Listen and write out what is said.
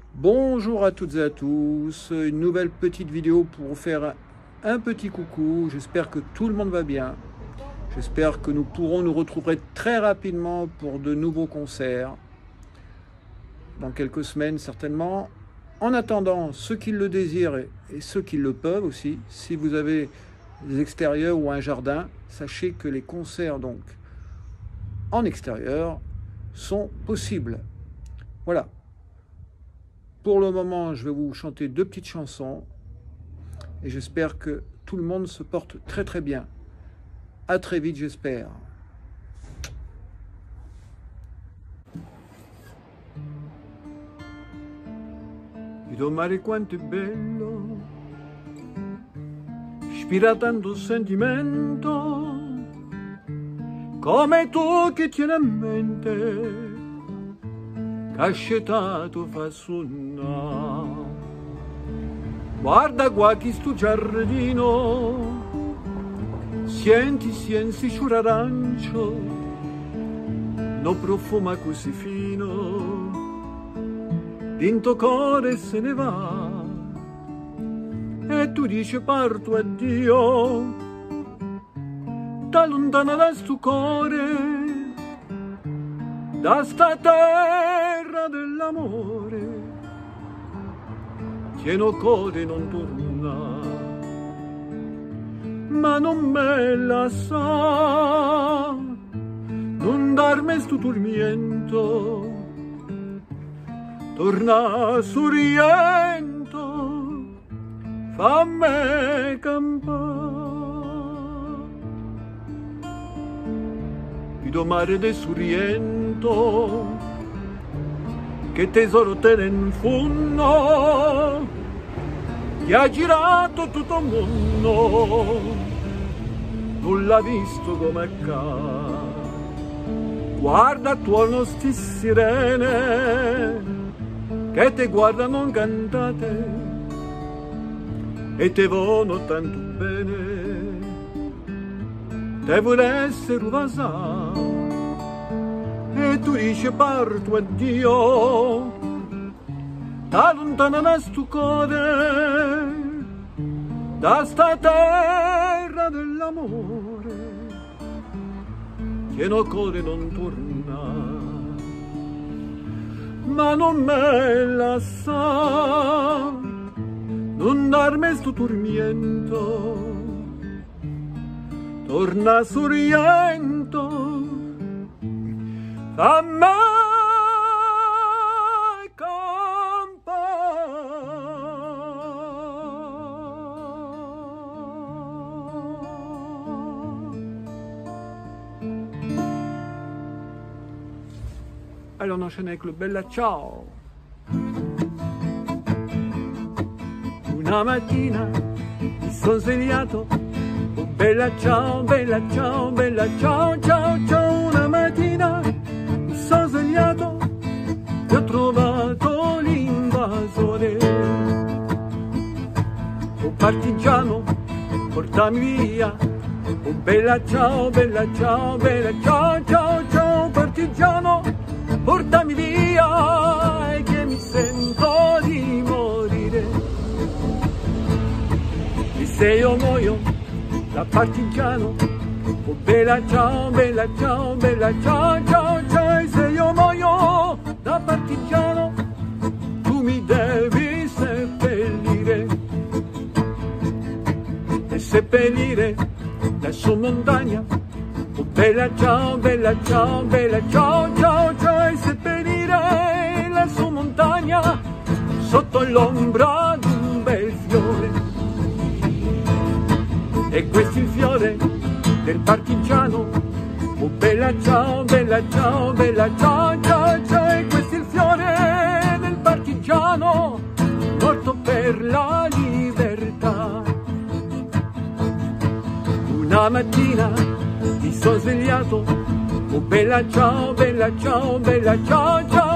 Bonjour à toutes et à tous, une nouvelle petite vidéo pour vous faire un petit coucou. J'espère que tout le monde va bien. J'espère que nous pourrons nous retrouver très rapidement pour de nouveaux concerts. Dans quelques semaines certainement. En attendant, ceux qui le désirent et ceux qui le peuvent aussi, si vous avez des extérieurs ou un jardin, sachez que les concerts donc en extérieur sont possibles. Voilà. Pour le moment, je vais vous chanter deux petites chansons et j'espère que tout le monde se porte très très bien. À très vite, j'espère. Il mare quanto è bello, ispira tanto sentimento, come tu che tieni a mente, cascetato fa suonare. Guarda qua chi sto giardino, senti sciure arancio, no profuma così fino, dinto cuore se ne va, e tu dici parto addio, da lontana da sto cuore, da sta terra dell'amore, pieno cuore non torna, ma non me la sa, non darmi sto tormento, torna sorriento, fammi campare. Pido mare del sorriento, che tesoro te in fondo, che ha girato tutto il mondo, non l'ha visto come ca. Guarda attorno sti sirene, che te guardano cantate e te vogliono tanto bene, te voressero vasà e tu dici parto addio, da lontana da sto cuore, da sta terra dell'amore, che no cuore non torna, ma non me la sa, non darmi sto tormento, torna sorriento, fammi Allora on enchaîne avec le Bella Ciao. Una mattina mi sono svegliato, oh bella ciao, bella ciao, bella ciao, ciao, ciao. Una mattina mi sono svegliato e ho trovato l'invasore. Oh partigiano, portami via, oh bella ciao, bella ciao, bella ciao, ciao, ciao. Partigiano, portami via, che mi sento di morire. E se io muoio da partigiano, oh bella ciao, bella ciao, bella ciao, ciao, ciao. E se io muoio da partigiano, tu mi devi seppellire. E seppellire la sua montagna, oh bella ciao, bella ciao, bella ciao, ciao, ciao. E seppellire la sua montagna sotto l'ombra di un bel fiore. E questo è il fiore del partigiano, oh bella ciao, bella ciao, bella ciao, ciao, ciao. E questo è il fiore del partigiano morto per la libertà. Una mattina mi sono svegliato, oh bella ciao, bella ciao, bella ciao, ciao.